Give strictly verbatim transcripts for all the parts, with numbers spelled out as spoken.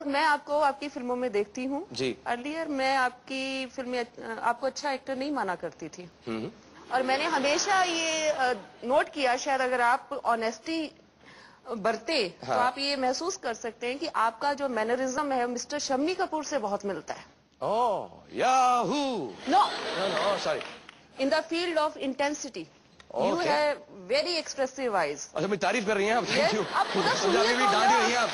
मैं आपको आपकी फिल्मों में देखती हूँ जी। अर्लियर मैं आपकी फिल्में आपको अच्छा एक्टर नहीं माना करती थी और मैंने हमेशा ये नोट किया, शायद अगर आप ऑनेस्टी बरते हाँ। तो आप ये महसूस कर सकते हैं कि आपका जो मैनरिज्म है मिस्टर शम्मी कपूर से बहुत मिलता है। Oh yahoo no no sorry in the field of intensity you have very expressive eyes. अच्छा मेरी तारीफ कर रही हैं आप? Thank you. आप पूरा सुनिए भी डांट रही हैं आप।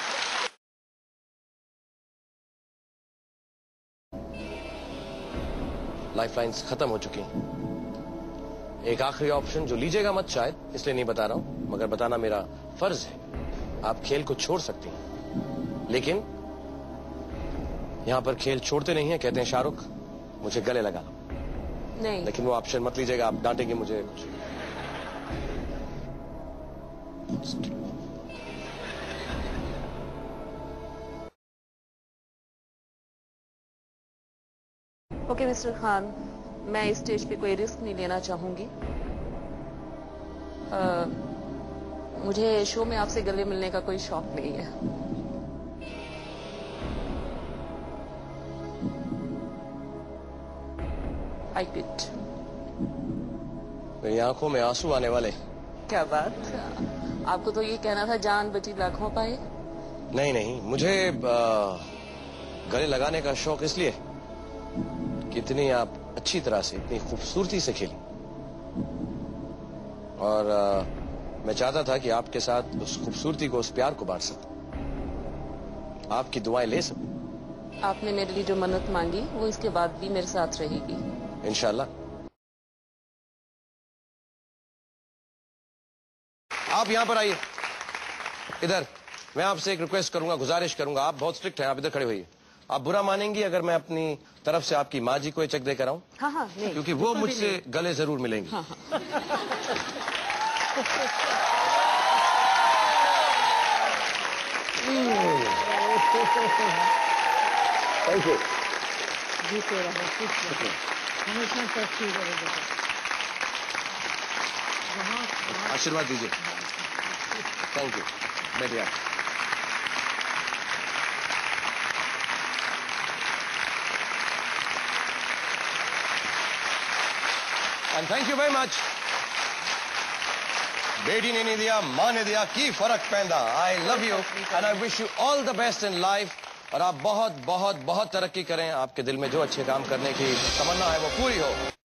लाइफलाइंस खत्म हो चुकी हैं। एक आखिरी ऑप्शन जो लीजिएगा मत शायद, इसलिए नहीं बता रहा हूं, मगर बताना मेरा फर्ज है। आप खेल को छोड़ सकती हैं, लेकिन यहां पर खेल छोड़ते नहीं है। कहते हैं शाहरुख मुझे गले लगा लो, नहीं, लेकिन वो ऑप्शन मत लीजिएगा, आप डांटेंगे मुझे कुछ। ओके मिस्टर खान, मैं इस स्टेज पे कोई रिस्क नहीं लेना चाहूंगी। आ, मुझे शो में आपसे गले मिलने का कोई शौक नहीं है। I quit. मेरी आंखों में आंसू आने वाले। क्या बात, आपको तो ये कहना था जान बची लाखों पाए। नहीं नहीं, मुझे आ, गले लगाने का शौक इसलिए कितनी आप अच्छी तरह से, इतनी खूबसूरती से खेली, और आ, मैं चाहता था कि आपके साथ उस खूबसूरती को, उस प्यार को बांट सकूं, आपकी दुआएं ले सकूं। आपने मेरे लिए जो मन्नत मांगी वो इसके बाद भी मेरे साथ रहेगी इंशाल्लाह। आप यहां पर आइए, इधर। मैं आपसे एक रिक्वेस्ट करूंगा, गुजारिश करूंगा, आप बहुत स्ट्रिक्ट हैं, आप इधर खड़े होइए। आप बुरा मानेंगी अगर मैं अपनी तरफ से आपकी माँ जी को ये चेक देकर आऊं? हाँ हाँ, नहीं, क्योंकि वो मुझसे गले जरूर मिलेंगी। हाँ हाँ। Thank you. जीते रहो, खुश रहो, हमेशा तरक्की करो। आशीर्वाद दीजिए। Thank you. बैठिए। And thank you very much. बेटी ने नहीं दिया, माँ ने दिया, की फर्क पैंदा। I love you and I wish you all the best in life. और आप बहुत बहुत बहुत तरक्की करें, आपके दिल में जो अच्छे काम करने की तमन्ना है वो पूरी हो।